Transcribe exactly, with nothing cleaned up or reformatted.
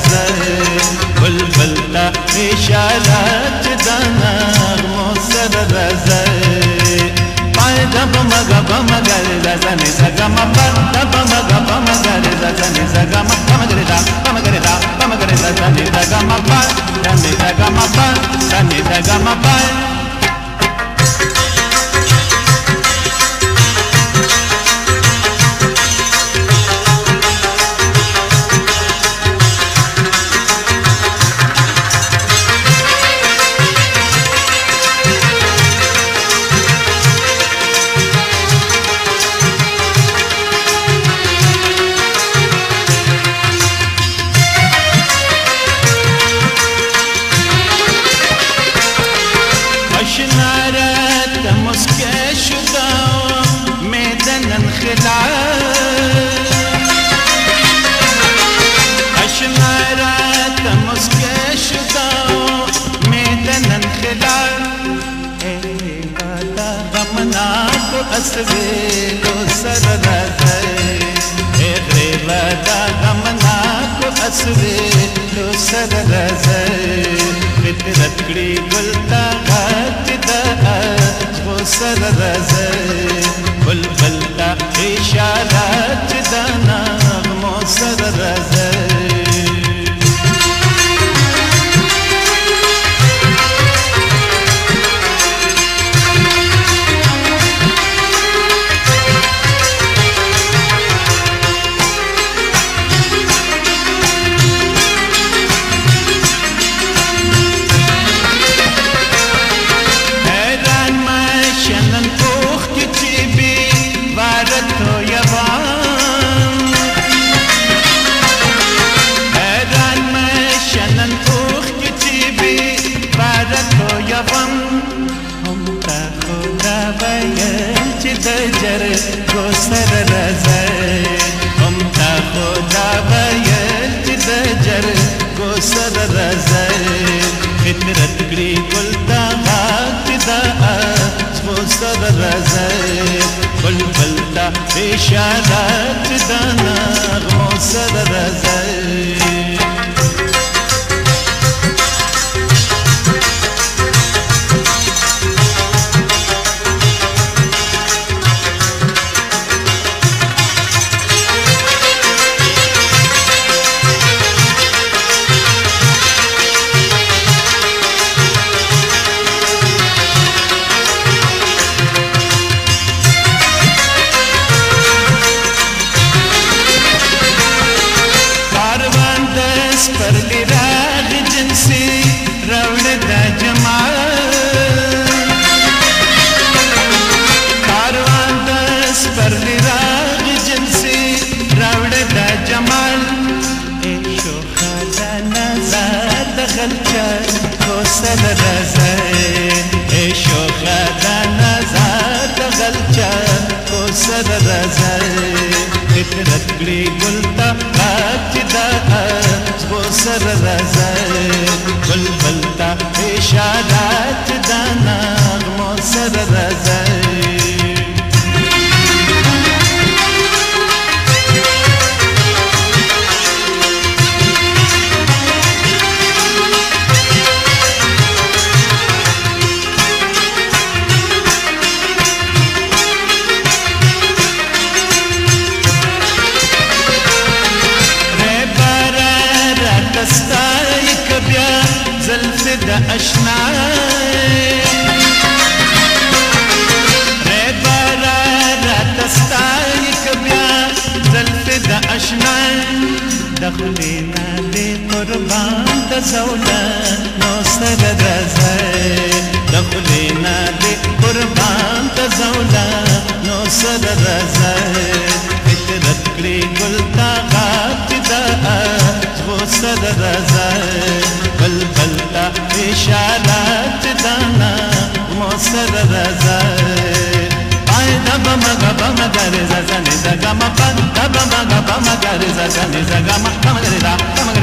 رازه بلبل تا اشارات دانا غمو سر رازه پای دب مگا بمگا رازه نیزا گما پا دب مگا بمگا رازه نیزا گما بمگا رازه بمگا رازه بمگا رازه نیزا گما پا نیزا گما پا نیزا گما پا شنارت مسکه شده میدان انخلال شنارت مسکه شده میدان انخلال ای بادا غمناک اسویلو سر رازه ای بادا غمناک اسویلو سر رازه فطرت کړي ګل تا غات دا غو سر رازه بلبل تا اشارات دا نغمو سر رازه دجر گو سر رازه هم تا خدا بیل دجر گو سر رازه فطرت کړي ګل تا غات دا گو سر رازه بلبل تا اشارات دا نغمو سر رازه پر لیراغ جنسی روڑ دا جمال کاروان دس پر لیراغ جنسی روڑ دا جمال اے شوخا دا نظر دخل چار کو سر رازه اے شوخا دا نظر دخل چار کو سر رازه فطرت کړي ګل تا غات دا غو سر رازه بلبل تا اشارات دا نغمو سر رازه ستای کبیا زلف دا اشنا ری بارا رات ستای کبیا زلف دا اشنا دخلینا دی قربان دا زولا نو سر رازه دخلینا دی قربان دا زولا نو سر رازه فطرت کړي ګل تا غات دا غو سر رازه بلبل تا اشارات دانا غمو سر رازه پای دب مگا بمگا رزا زنی زگا ما پا دب مگا بمگا رزا زنی زگا ما بمگا رزا بمگا